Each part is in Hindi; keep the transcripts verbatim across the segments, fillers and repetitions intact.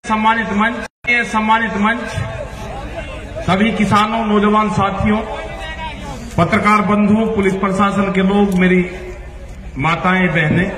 सम्मानित मंच सम्मानित मंच सभी किसानों, नौजवान साथियों, पत्रकार बंधुओं, पुलिस प्रशासन के लोग, मेरी माताएं, बहनें,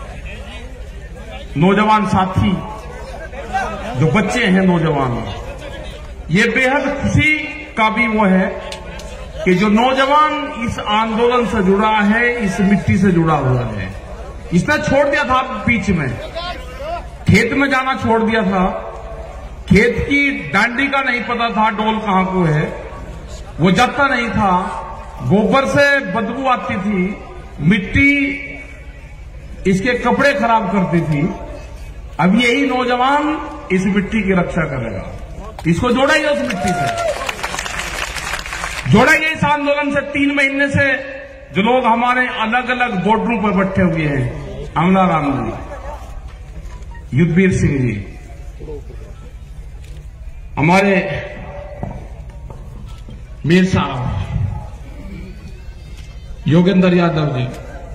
नौजवान साथी, जो बच्चे हैं नौजवान, ये बेहद खुशी का भी वो है कि जो नौजवान इस आंदोलन से जुड़ा है, इस मिट्टी से जुड़ा हुआ है। इसने छोड़ दिया था बीच में, खेत में जाना छोड़ दिया था, खेत की डांडी का नहीं पता था डोल कहां को है, वो जाता नहीं था, गोबर से बदबू आती थी, मिट्टी इसके कपड़े खराब करती थी। अब यही नौजवान इस मिट्टी की रक्षा करेगा। इसको जोड़ा ही उस मिट्टी से, जोड़ा ही इस आंदोलन से। तीन महीने से जो लोग हमारे अलग अलग बॉर्डरों पर बैठे हुए हैं, अमला राम जी, युद्धवीर सिंह जी, हमारे मीर साहब, योगेंद्र यादव जी,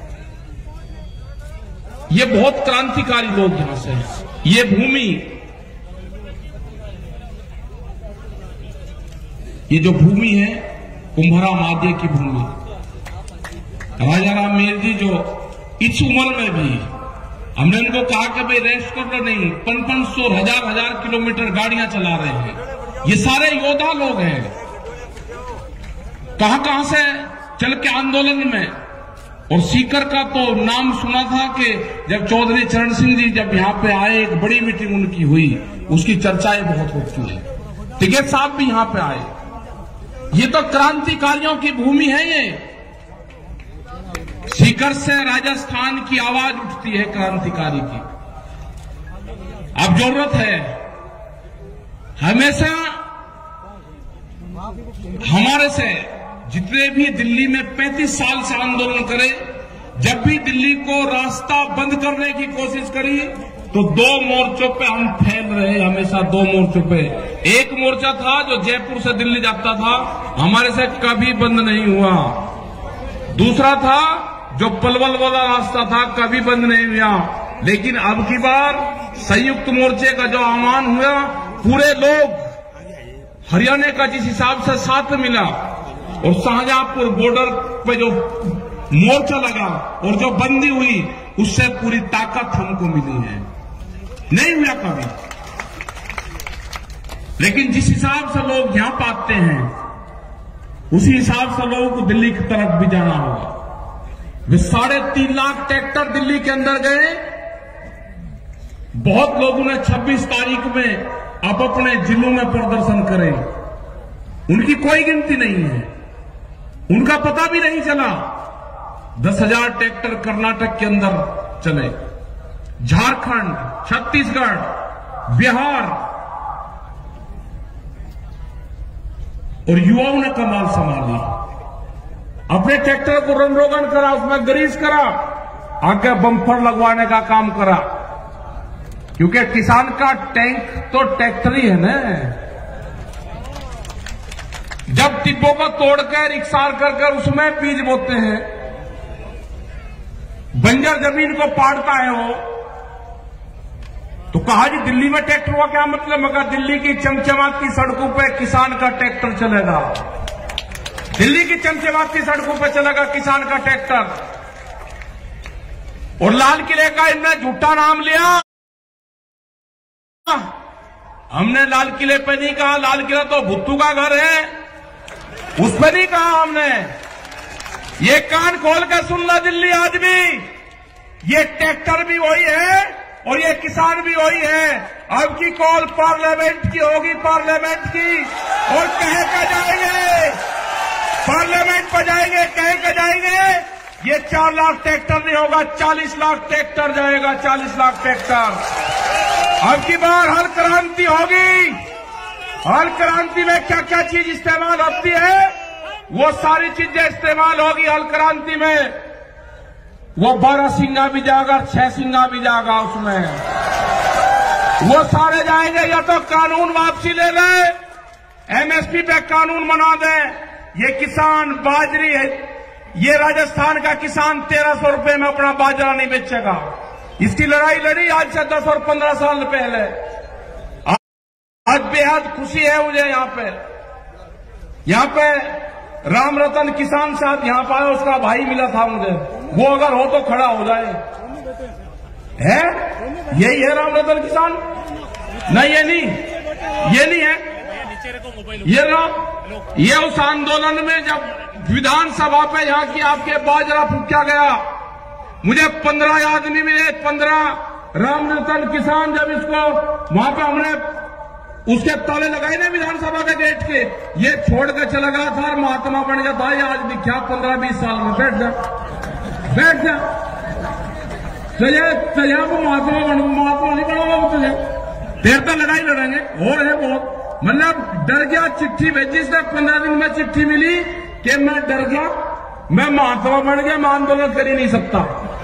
ये बहुत क्रांतिकारी लोग यहां से हैं। ये भूमि, ये जो भूमि है कुंभरा मादे की भूमि, राजा राम मीर जी जो इस उम्र में भी, हमने उनको कहा कि भाई रेस्ट कर लो, नहीं, पन पन सौ हजार हजार किलोमीटर गाड़ियां चला रहे हैं। ये सारे योद्धा लोग हैं, कहां कहां से चल के आंदोलन में। और सीकर का तो नाम सुना था कि जब चौधरी चरण सिंह जी जब यहां पे आए, एक बड़ी मीटिंग उनकी हुई, उसकी चर्चाएं बहुत होती है। टिकैत साहब भी यहां पे आए। ये तो क्रांतिकारियों की भूमि है। ये सीकर से राजस्थान की आवाज उठती है क्रांतिकारी की। अब जरूरत है हमेशा हमारे से जितने भी दिल्ली में पैंतीस साल से आंदोलन करे, जब भी दिल्ली को रास्ता बंद करने की कोशिश करी तो दो मोर्चों पे हम फैल रहे, हमेशा दो मोर्चों पे। एक मोर्चा था जो जयपुर से दिल्ली जाता था, हमारे से कभी बंद नहीं हुआ। दूसरा था जो पलवल वाला रास्ता था, कभी बंद नहीं हुआ। लेकिन अब की बार संयुक्त मोर्चे का जो आह्वान हुआ, पूरे लोग हरियाणा का जिस हिसाब से साथ मिला और शाहजहांपुर बॉर्डर पे जो मोर्चा लगा और जो बंदी हुई, उससे पूरी ताकत हमको मिली है। नहीं हुआ कभी। लेकिन जिस हिसाब से लोग यहां पाते हैं, उसी हिसाब से लोगों को दिल्ली की तरफ भी जाना होगा। वे साढ़े तीन लाख ट्रैक्टर दिल्ली के अंदर गए। बहुत लोगों ने छब्बीस तारीख में अब अपने जिलों में प्रदर्शन करे, उनकी कोई गिनती नहीं है, उनका पता भी नहीं चला। दस हजार ट्रैक्टर कर्नाटक के अंदर चले, झारखंड, छत्तीसगढ़, बिहार, और युवाओं ने कमाल संभाली। अपने ट्रैक्टर को रंग रोगन करा, उसमें ग्रीस करा, आगे बम्पर लगवाने का काम करा, क्योंकि किसान का टैंक तो ट्रैक्टर ही है ना। जब टिब्बों को तोड़कर इकसार कर कर उसमें बीज बोते हैं, बंजर जमीन को पाड़ता है वो, तो कहा जी दिल्ली में ट्रैक्टर हुआ क्या मतलब? मगर दिल्ली की चमचमाती सड़कों पे किसान का ट्रैक्टर चलेगा, दिल्ली की चमचमाती सड़कों पे चलेगा किसान का ट्रैक्टर। और लाल किले का इनने झूठा नाम लिया। हमने लाल किले पे नहीं कहा, लाल किला तो भुट्टू का घर है, उस पर नहीं कहा हमने। ये कान खोल कर सुन ला दिल्ली आदमी, ये ट्रैक्टर भी वही है और ये किसान भी वही है। अब की कॉल पार्लियामेंट की होगी, पार्लियामेंट की, और कह कर जाएंगे, पार्लियामेंट पर जाएंगे, कह कर जाएंगे। ये चार लाख ट्रैक्टर नहीं होगा, चालीस लाख ट्रैक्टर जाएगा, चालीस लाख ट्रैक्टर। अब की बार हल क्रांति होगी। हल क्रांति में क्या क्या चीज इस्तेमाल होती है, वो सारी चीजें इस्तेमाल होगी हल क्रांति में। वो बारह सिंगा भी जाएगा, छह सिंगा भी जाएगा, उसमें वो सारे जाएंगे। या तो कानून वापसी ले ले, एमएसपी पे कानून बना दे। ये किसान बाजरी है, ये राजस्थान का किसान तेरह सौ रुपए में अपना बाजरा नहीं बेचेगा। इसकी लड़ाई लड़ी आज से दस और पंद्रह साल पहले। आज बेहद खुशी है मुझे यहाँ पे यहाँ पे राम रतन किसान साहब यहाँ पर उसका भाई मिला था मुझे, वो अगर हो तो खड़ा हो जाए। है यही है राम रतन किसान? नहीं, ये नहीं, ये नहीं है, ये ना ये उस आंदोलन में जब विधानसभा पे यहाँ की आपके बाजरा फूका गया, मुझे पंद्रह आदमी मिले, पंद्रह राम रतन किसान, जब इसको वहां पे हमने उसके ताले लगाए ना विधानसभा के गेट के, ये छोड़ के चला गया था और महात्मा बन गया था। ये आज दिखा पंद्रह बीस साल में, बैठ जा बैठ जा तुझे तुझे वो महात्मा बन महात्मा नहीं बनाओगे तुझे, देर तक लड़ाई लड़ेंगे। हो रहे बहुत, मतलब डर गया, चिट्ठी भेजी इसने, पंद्रह दिन में चिट्ठी मिली कि मैं डर गया, मैं महात्मा बन गया, मैं आंदोलन कर ही नहीं सकता।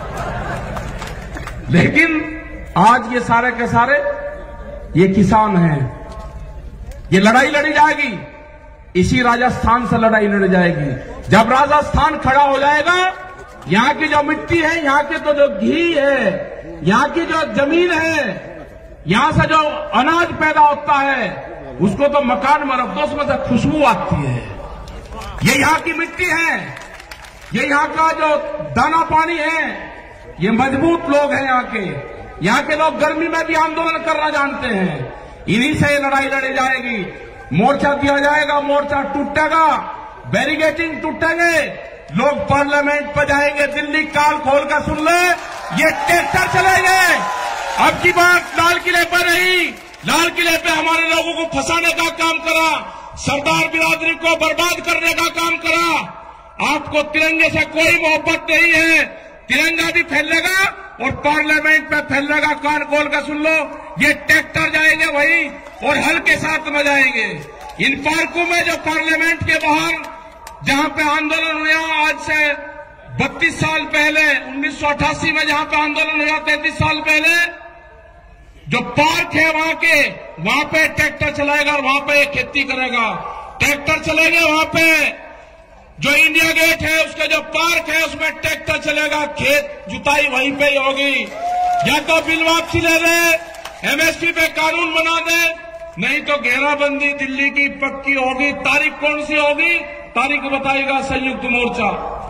लेकिन आज ये सारे के सारे ये किसान हैं, ये लड़ाई लड़ी जाएगी, इसी राजस्थान से लड़ाई लड़ी जाएगी। जब राजस्थान खड़ा हो जाएगा, यहाँ की जो मिट्टी है, यहाँ के तो जो घी है, यहाँ की जो जमीन है, यहाँ से जो अनाज पैदा होता है, उसको तो मकान में रख दो, उसमें से खुशबू आती है। ये यहाँ की मिट्टी है, ये यहाँ का जो दाना पानी है, ये मजबूत लोग हैं यहाँ के। यहाँ के लोग गर्मी में भी आंदोलन करना जानते हैं, इन्हीं से लड़ाई लड़ी जाएगी। मोर्चा दिया जाएगा, मोर्चा टूटेगा, बैरिकेडिंग टूटेंगे, लोग पार्लियामेंट पर जाएंगे। दिल्ली काल खोल कर सुन ले, ये ट्रैक्टर चलेंगे। अब की बात लाल किले पर नहीं, लाल किले पे हमारे लोगों को फंसाने का काम करा, सरदार बिरादरी को बर्बाद करने का काम करा। आपको तिरंगे से कोई मोहब्बत नहीं है, तिरंगा भी फैलेगा और पार्लियामेंट में फैलेगा। कान खोल कर सुन लो, ये ट्रैक्टर जाएंगे वही और हल के साथ में जाएंगे। इन पार्कों में जो पार्लियामेंट के बाहर जहां पे आंदोलन हुआ आज से बत्तीस साल पहले, उन्नीस सौ अट्ठासी में जहां पे आंदोलन हुआ तैंतीस साल पहले, जो पार्क है वहां के, वहां पे ट्रैक्टर चलाएगा और वहां पे खेती करेगा। ट्रैक्टर चलेंगे वहां पे, जो इंडिया गेट है उसका जो पार्क है उसमें ट्रैक्टर चलेगा, खेत जुताई वहीं पे ही होगी। या तो बिल वापसी ले ले, एमएसपी पे कानून बना दे, नहीं तो घेराबंदी दिल्ली की पक्की होगी। तारीख कौन सी होगी? तारीख बताएगा संयुक्त मोर्चा।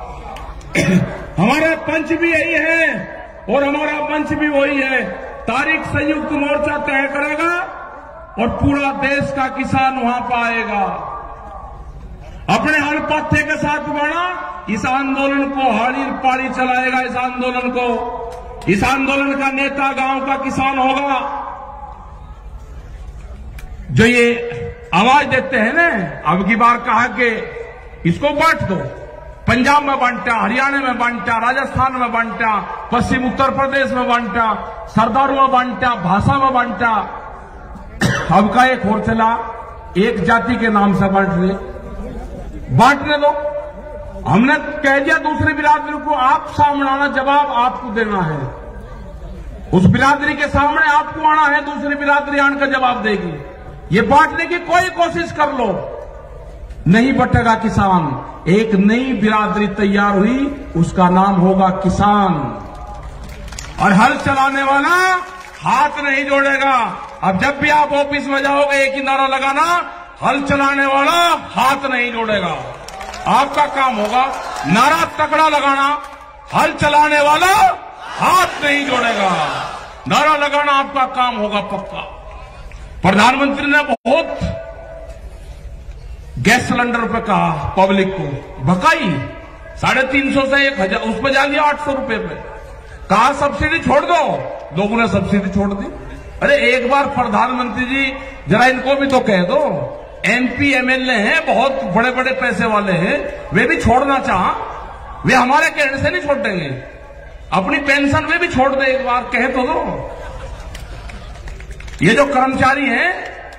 हमारे पंच भी यही है और हमारा मंच भी वही है। तारीख संयुक्त मोर्चा तय करेगा और पूरा देश का किसान वहां पर आएगा। अपने हर पत्थे के साथ बढ़ा, इस आंदोलन को हाड़ी पाड़ी चलाएगा। इस आंदोलन को, इस आंदोलन का नेता गांव का किसान होगा। जो ये आवाज देते हैं ना, अब की बार कहा कि इसको बांट दो, पंजाब में बांटा, हरियाणा में बांटा, राजस्थान में बांटा, पश्चिम उत्तर प्रदेश में बांटा, सरदारों में बांटा, भाषा में बांटा। अब का एक और चला, एक जाति के नाम से बांट ले, बांटने दो। हमने कह दिया दूसरी बिरादरी को, आप सामने आना, जवाब आपको देना है। उस बिरादरी के सामने आपको आना है, दूसरी बिरादरी आकर जवाब देगी। ये बांटने की कोई कोशिश कर लो, नहीं बटेगा किसान। एक नई बिरादरी तैयार हुई, उसका नाम होगा किसान। और हल चलाने वाला हाथ नहीं जोड़ेगा। अब जब भी आप ऑफिस में जाओगे, एक ही नारा लगाना, हल चलाने वाला हाथ नहीं जोड़ेगा। आपका काम होगा नारा तकड़ा लगाना, हल चलाने वाला हाथ नहीं जोड़ेगा। नारा लगाना आपका काम होगा पक्का। प्रधानमंत्री ने बहुत गैस सिलेंडर पे कहा, पब्लिक को भकाई, साढ़े तीन सौ से एक हजार, उस पर जा लिया आठ सौ रुपए पे। कहा सब्सिडी छोड़ दो, लोगों ने सब्सिडी छोड़ दी। अरे एक बार प्रधानमंत्री जी जरा इनको भी तो कह दो, एमपी एमएलए हैं, बहुत बड़े बड़े पैसे वाले हैं, वे भी छोड़ना चाह, वे हमारे कहने से नहीं छोड़ देंगे। अपनी पेंशन वे भी छोड़ दे, एक बार कहे तो दो। ये जो कर्मचारी हैं,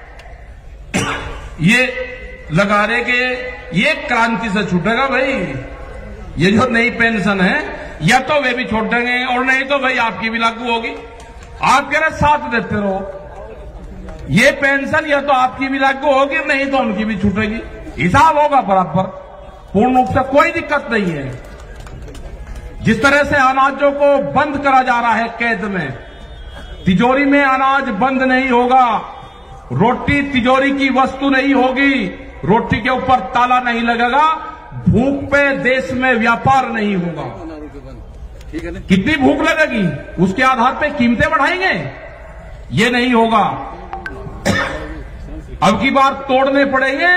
ये लगा रहे कि ये क्रांति से छूटेगा भाई, ये जो नई पेंशन है, या तो वे भी छोड़ेंगे और नहीं तो भाई आपकी भी लागू होगी। आप कह रहे साथ देते रहो, ये पेंशन या तो आपकी भी लागू होगी, नहीं तो उनकी भी छूटेगी। हिसाब होगा बराबर, पूर्ण रूप से कोई दिक्कत नहीं है। जिस तरह से अनाजों को बंद करा जा रहा है कैद में, तिजोरी में अनाज बंद नहीं होगा। रोटी तिजोरी की वस्तु नहीं होगी, रोटी के ऊपर ताला नहीं लगेगा, भूख पे देश में व्यापार नहीं होगा। कितनी भूख लगेगी उसके आधार पे कीमतें बढ़ाएंगे, ये नहीं होगा। अब की बार तोड़ने पड़ेंगे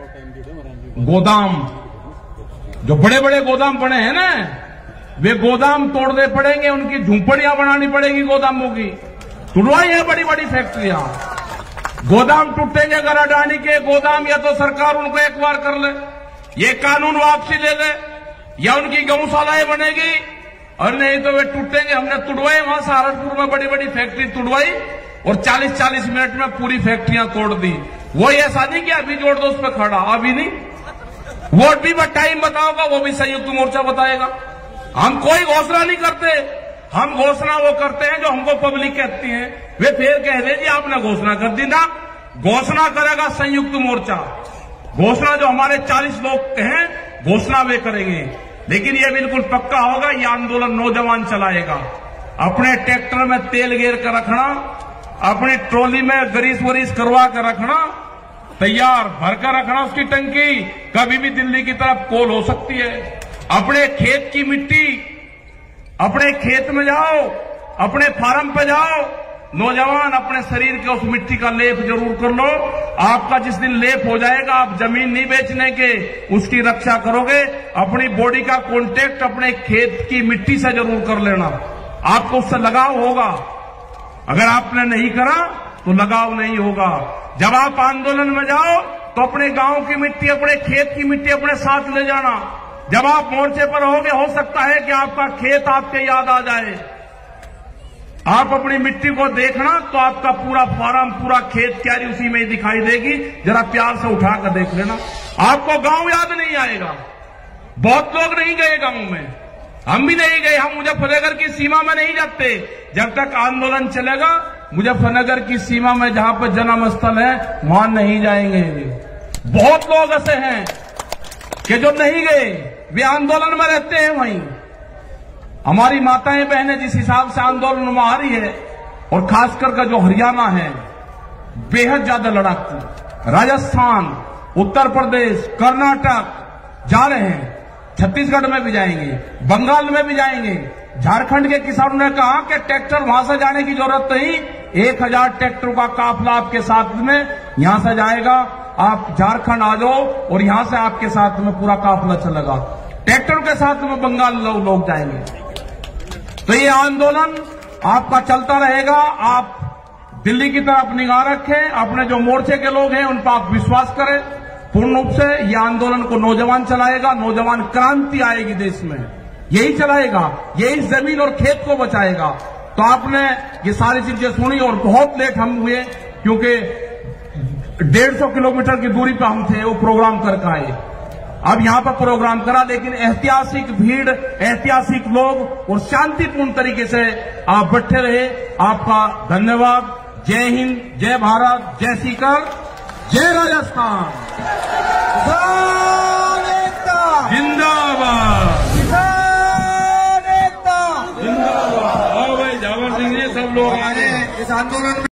गोदाम, जो बड़े बड़े गोदाम बने हैं ना, वे गोदाम तोड़ने पड़ेंगे, उनकी झूंपड़ियां बनानी पड़ेगी गोदामों की। तुड़वाई है बड़ी बड़ी फैक्ट्रियां, गोदाम टूटेंगे गराडानी के गोदाम, या तो सरकार उनको एक बार कर ले, ये कानून वापसी ले ले, या उनकी गौशालाएं बनेगी, और नहीं तो वे टूटेंगे। हमने तुड़वाई वहां सहारनपुर में बड़ी बड़ी फैक्ट्री तुड़वाई और चालीस चालीस मिनट में पूरी फैक्ट्रियां तोड़ दी। वो ऐसा नहीं कि अभी जोड़ दो उस पर खड़ा, अभी नहीं, वोट भी टाइम बताओगा, वो भी संयुक्त मोर्चा बताएगा। हम कोई घोषणा नहीं करते, हम घोषणा वो करते हैं जो हमको पब्लिक कहती है। वे फिर कह दे जी आपने घोषणा कर दी ना, घोषणा करेगा संयुक्त मोर्चा, घोषणा जो हमारे चालीस लोग हैं घोषणा वे करेंगे। लेकिन ये बिल्कुल पक्का होगा, ये आंदोलन नौजवान चलाएगा। अपने ट्रैक्टर में तेल गेर कर रखना, अपनी ट्रॉली में ग्रीस वरीस करवा कर रखना, तैयार भरकर रखना उसकी टंकी, कभी भी दिल्ली की तरफ कोल हो सकती है। अपने खेत की मिट्टी, अपने खेत में जाओ, अपने फार्म पे जाओ, नौजवान अपने शरीर के उस मिट्टी का लेप जरूर कर लो। आपका जिस दिन लेप हो जाएगा, आप जमीन नहीं बेचने के, उसकी रक्षा करोगे। अपनी बॉडी का कांटेक्ट अपने खेत की मिट्टी से जरूर कर लेना, आपको उससे लगाव होगा। अगर आपने नहीं करा तो लगाव नहीं होगा। जब आप आंदोलन में जाओ तो अपने गांव की मिट्टी, अपने खेत की मिट्टी अपने साथ ले जाना। जब आप मोर्चे पर होगे, हो सकता है कि आपका खेत आपके याद आ जाए। आप अपनी मिट्टी को देखना तो आपका पूरा फार्म, पूरा खेत क्यारी उसी में ही दिखाई देगी। जरा प्यार से उठा कर देख लेना, आपको गांव याद नहीं आएगा। बहुत लोग नहीं गए गांव में, हम भी नहीं गए, हम मुजफ्फरनगर की सीमा में नहीं जाते। जब तक आंदोलन चलेगा मुजफ्फरनगर की सीमा में जहां पर जन्म स्थल है वहां नहीं जाएंगे। बहुत लोग ऐसे हैं कि जो नहीं गए, वे आंदोलन में रहते हैं वहीं। हमारी माताएं बहनें जिस हिसाब से आंदोलन में आ रही है, और खासकर का जो हरियाणा है बेहद ज्यादा लड़ाकू, राजस्थान, उत्तर प्रदेश, कर्नाटक जा रहे हैं, छत्तीसगढ़ में भी जाएंगे, बंगाल में भी जाएंगे। झारखंड के किसानों ने कहा कि ट्रैक्टर वहां से जाने की जरूरत नहीं, एक हजार ट्रैक्टरों का काफिला आपके साथ में यहां से जाएगा, आप झारखंड आ जाओ और यहां से आपके साथ में पूरा काफिला चलेगा। ट्रैक्टर के साथ में बंगाल लोग लोग जाएंगे। तो ये आंदोलन आपका चलता रहेगा। आप दिल्ली की तरफ निगाह रखें, अपने जो मोर्चे के लोग हैं उन पर आप विश्वास करें पूर्ण रूप से। ये आंदोलन को नौजवान चलाएगा, नौजवान क्रांति आएगी देश में, यही चलाएगा, यही जमीन और खेत को बचाएगा। तो आपने ये सारी चीजें सुनी और बहुत लेट हम हुए, क्योंकि डेढ़ सौ किलोमीटर की दूरी पर हम थे, वो प्रोग्राम करके आए। अब यहां पर प्रोग्राम करा, लेकिन ऐतिहासिक भीड़, ऐतिहासिक लोग और शांतिपूर्ण तरीके से आप बैठे रहे। आपका धन्यवाद। जय हिंद, जय भारत, जय सीकर, जय राजस्थान, जिंदाबाद, जिंदाबाद। आओ भाई जावर सिंह जी, सब लोग इस आंदोलन